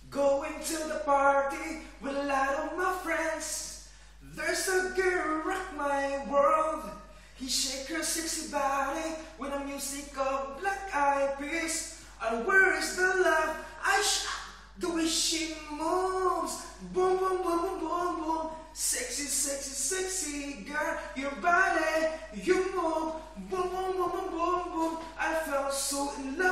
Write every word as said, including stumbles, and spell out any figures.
Going to the party with a lot of my friends. There's a girl rock my world. He shake her sexy body with the music of Black Eyed Peas. And where is the love? I shout the way she moves. Boom, boom, boom, boom, boom, boom. Sexy, sexy, sexy girl, your body, you move. Boom, boom, boom, boom, boom, boom. I felt so in love.